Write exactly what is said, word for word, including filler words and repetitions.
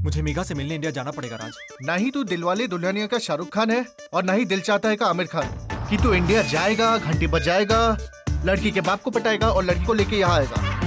मुझे मेघा से मिलने इंडिया जाना पड़ेगा राज। ना ही तू दिलवाले दुल्हनिया का शाहरुख खान है और ना ही दिल चाहता है का आमिर खान कि तू इंडिया जाएगा, घंटी बजाएगा, लड़की के बाप को पटाएगा और लड़की को लेके यहाँ आएगा।